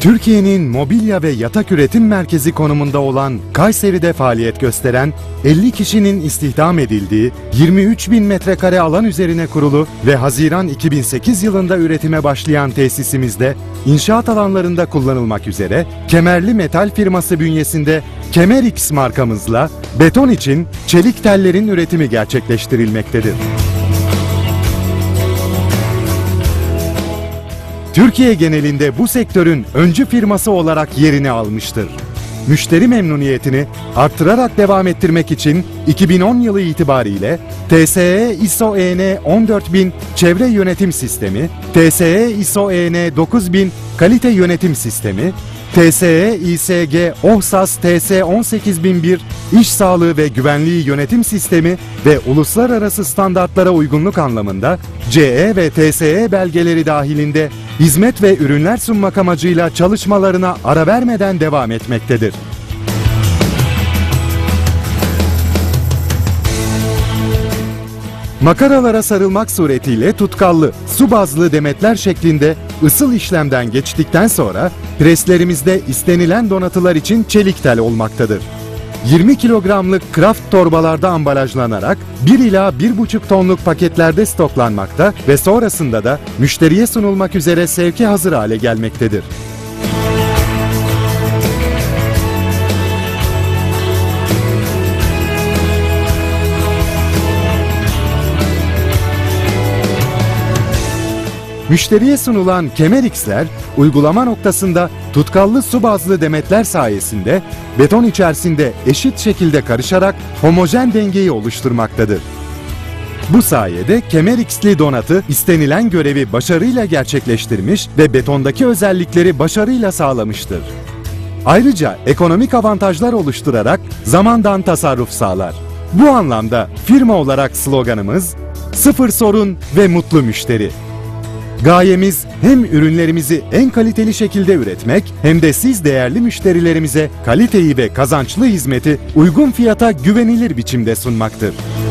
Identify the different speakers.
Speaker 1: Türkiye'nin mobilya ve yatak üretim merkezi konumunda olan Kayseri'de faaliyet gösteren 50 kişinin istihdam edildiği 23.000 metrekare alan üzerine kurulu ve Haziran 2008 yılında üretime başlayan tesisimizde inşaat alanlarında kullanılmak üzere Kemerli Metal firması bünyesinde Kemerix markamızla beton için çelik tellerin üretimi gerçekleştirilmektedir. Türkiye genelinde bu sektörün öncü firması olarak yerini almıştır. Müşteri memnuniyetini artırarak devam ettirmek için 2010 yılı itibariyle TSE ISO-EN 14000 Çevre Yönetim Sistemi, TSE ISO-EN 9000 Kalite Yönetim Sistemi, TSE İSG OHSAS TS 18001 İş Sağlığı ve Güvenliği Yönetim Sistemi ve uluslararası standartlara uygunluk anlamında CE ve TSE belgeleri dahilinde hizmet ve ürünler sunmak amacıyla çalışmalarına ara vermeden devam etmektedir. Makaralara sarılmak suretiyle tutkallı, su bazlı demetler şeklinde ısıl işlemden geçtikten sonra preslerimizde istenilen donatılar için çelik tel olmaktadır. 20 kilogramlık kraft torbalarda ambalajlanarak 1 ila 1,5 tonluk paketlerde stoklanmakta ve sonrasında da müşteriye sunulmak üzere sevke hazır hale gelmektedir. Müşteriye sunulan Kemerix'ler uygulama noktasında tutkallı su bazlı demetler sayesinde beton içerisinde eşit şekilde karışarak homojen dengeyi oluşturmaktadır. Bu sayede Kemerix'li donatı istenilen görevi başarıyla gerçekleştirmiş ve betondaki özellikleri başarıyla sağlamıştır. Ayrıca ekonomik avantajlar oluşturarak zamandan tasarruf sağlar. Bu anlamda firma olarak sloganımız "Sıfır sorun ve mutlu müşteri". Gayemiz hem ürünlerimizi en kaliteli şekilde üretmek hem de siz değerli müşterilerimize kaliteyi ve kazançlı hizmeti uygun fiyata güvenilir biçimde sunmaktır.